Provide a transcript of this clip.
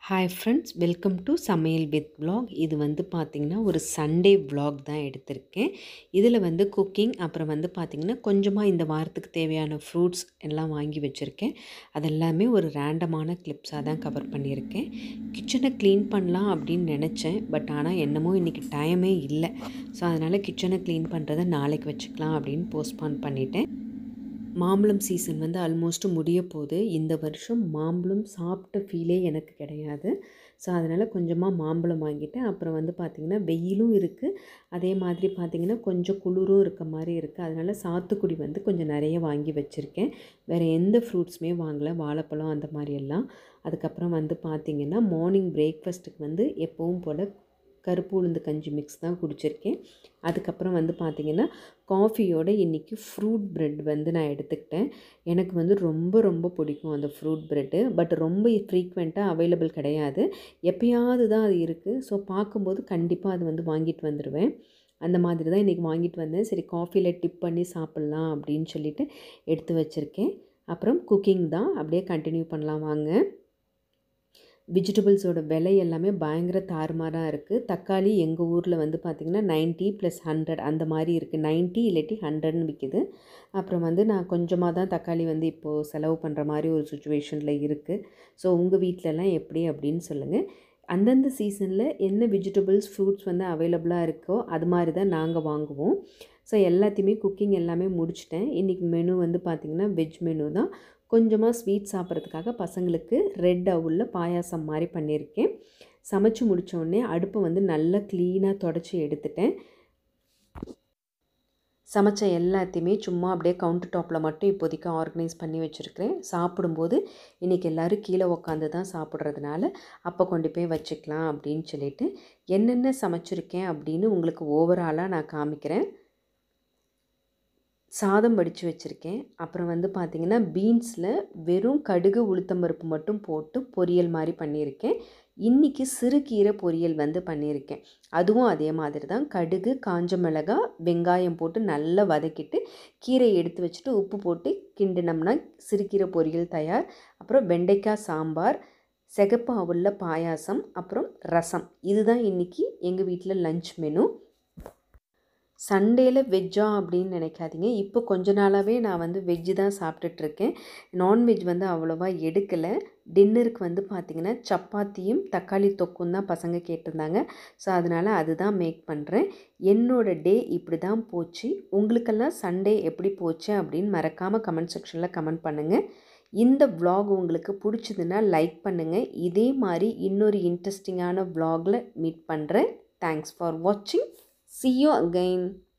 Hi friends, welcome to சமையல் with vlog. இது வந்து பார்த்திங்கன்னா ஒரு சண்டே vlog தான் எடுத்திருக்கேன். இதில் வந்து குக்கிங், அப்புறம் வந்து பார்த்திங்கன்னா கொஞ்சமாக இந்த வாரத்துக்கு தேவையான ஃப்ரூட்ஸ் எல்லாம் வாங்கி வச்சுருக்கேன். அதெல்லாமே ஒரு ரேண்டமான கிளிப்ஸாக தான் கவர் பண்ணியிருக்கேன். கிச்சனை க்ளீன் பண்ணலாம் அப்படின்னு நினச்சேன், பட் ஆனால் என்னமோ இன்றைக்கி டைமே இல்லை. ஸோ அதனால் கிச்சனை க்ளீன் பண்ணுறதை நாளைக்கு வச்சுக்கலாம் அப்படின்னு போஸ்ட்பான் பண்ணிட்டேன். மாம்பழம் சீசன் வந்து ஆல்மோஸ்ட் முடிய போகுது. இந்த வருஷம் மாம்பழம் சாப்பிட்ட ஃபீலே எனக்கு கிடையாது. ஸோ அதனால் கொஞ்சமாக மாம்பழம் வாங்கிட்டேன். அப்புறம் வந்து பார்த்திங்கன்னா வெயிலும் இருக்குது, அதே மாதிரி பார்த்திங்கன்னா கொஞ்சம் குளிரும் இருக்க மாதிரி இருக்குது. அதனால் சாத்துக்குடி வந்து கொஞ்சம் நிறைய வாங்கி வச்சுருக்கேன். வேறு எந்த ஃப்ரூட்ஸுமே வாங்கலை, வாழைப்பழம் அந்த மாதிரியெல்லாம். அதுக்கப்புறம் வந்து பார்த்திங்கன்னா மார்னிங் பிரேக்ஃபாஸ்ட்டுக்கு வந்து எப்பவும் போல் கருப்பு உளுந்து கஞ்சி மிக்ஸ் தான் குடிச்சிருக்கேன். அதுக்கப்புறம் வந்து பார்த்திங்கன்னா காஃபியோடு இன்றைக்கி ஃப்ரூட் ப்ரெட் வந்து நான் எடுத்துக்கிட்டேன். எனக்கு வந்து ரொம்ப ரொம்ப பிடிக்கும் அந்த ஃப்ரூட் ப்ரெட்டு. பட் ரொம்ப ஃப்ரீக்வெண்ட்டாக அவைலபிள் கிடையாது, எப்பயாவது தான் அது இருக்குது. ஸோ பார்க்கும்போது கண்டிப்பாக அது வந்து வாங்கிட்டு வந்துடுவேன். அந்த மாதிரி தான் இன்றைக்கி வாங்கிட்டு வந்தேன். சரி, காஃபியில் டிப் பண்ணி சாப்பிட்லாம் அப்படின்னு சொல்லிட்டு எடுத்து வச்சுருக்கேன். அப்புறம் குக்கிங் தான் அப்படியே கண்டினியூ பண்ணலாம் வாங்க. வெஜிடபிள்ஸோட விலை எல்லாமே பயங்கர தாறுமாறாக இருக்குது. தக்காளி எங்கள் ஊரில் வந்து பார்த்திங்கன்னா 90 + 100 அந்த மாதிரி இருக்குது. 90 இல்லாட்டி 100ன்னு விற்கிது. அப்புறம் வந்து நான் கொஞ்சமாக தான் தக்காளி வந்து இப்போது செலவு பண்ணுற மாதிரி ஒரு சுச்சுவேஷனில் இருக்குது. ஸோ உங்கள் வீட்டிலலாம் எப்படி அப்படின்னு சொல்லுங்கள். அந்தந்த சீசனில் என்ன வெஜிடபிள்ஸ் ஃப்ரூட்ஸ் வந்து அவைலபிளாக இருக்கோ அது மாதிரி தான் நாங்கள் வாங்குவோம். ஸோ எல்லாத்தையுமே குக்கிங் எல்லாமே முடிச்சிட்டேன். இன்றைக்கி மெனு வந்து பார்த்திங்கன்னா வெஜ் மெனு தான். கொஞ்சமாக ஸ்வீட் சாப்பிட்றதுக்காக பசங்களுக்கு ரெட் அவுலில் பாயாசம் மாதிரி பண்ணியிருக்கேன். சமைச்சு முடித்தோடனே அடுப்பை வந்து நல்லா க்ளீனாக தொடச்சி எடுத்துட்டேன். சமைச்ச எல்லாத்தையுமே சும்மா அப்படியே கவுண்டர் டாப்பில் மட்டும் இப்போதைக்கு ஆர்கனைஸ் பண்ணி வச்சுருக்கிறேன். சாப்பிடும்போது இன்றைக்கி எல்லோரும் கீழே உக்காந்து தான் சாப்பிட்றதுனால அப்போ கொண்டு போய் வச்சுக்கலாம் அப்படின்னு சொல்லிட்டு என்னென்ன சமைச்சிருக்கேன் அப்படின்னு உங்களுக்கு ஓவராலாக நான் காமிக்கிறேன். சாதம் வடித்து வச்சுருக்கேன். அப்புறம் வந்து பார்த்திங்கன்னா பீன்ஸில் வெறும் கடுகு உளுத்தம்பருப்பு மட்டும் போட்டு பொரியல் மாதிரி பண்ணியிருக்கேன். இன்றைக்கி சிறுகீரை பொரியல் வந்து பண்ணியிருக்கேன். அதுவும் அதே மாதிரி தான், கடுகு, காஞ்ச மிளகாய், வெங்காயம் போட்டு நல்லா வதக்கிட்டு கீரையை எடுத்து வச்சுட்டு உப்பு போட்டு கிண்டினோம்னா சிறுகீரை பொரியல் தயார். அப்புறம் வெண்டைக்காய் சாம்பார், சிகப்பு அவுலில் பாயாசம், அப்புறம் ரசம். இதுதான் இன்றைக்கி எங்கள் வீட்டில் லஞ்ச் மெனு. சண்டேயில் வெஜ்ஜா அப்படின்னு நினைக்காதீங்க. இப்போ கொஞ்ச நாளாகவே நான் வந்து வெஜ்ஜு தான் சாப்பிட்டுட்ருக்கேன். நான்வெஜ் வந்து அவ்வளோவா எடுக்கலை. டின்னருக்கு வந்து பார்த்திங்கன்னா சப்பாத்தியும் தக்காளி தொக்கும் தான் பசங்க கேட்டிருந்தாங்க. ஸோ அதனால் அதுதான் மேக் பண்ணுறேன். என்னோடய டே இப்படி தான் போச்சு. உங்களுக்கெல்லாம் சண்டே எப்படி போச்சு அப்படின்னு மறக்காமல் கமெண்ட் செக்ஷனில் கமெண்ட் பண்ணுங்கள். இந்த vlog உங்களுக்கு பிடிச்சதுன்னா லைக் பண்ணுங்கள். இதே மாதிரி இன்னொரு இன்ட்ரெஸ்டிங்கான vlogல மீட் பண்ணுறேன். தேங்க்ஸ் ஃபார் வாட்சிங். See you again.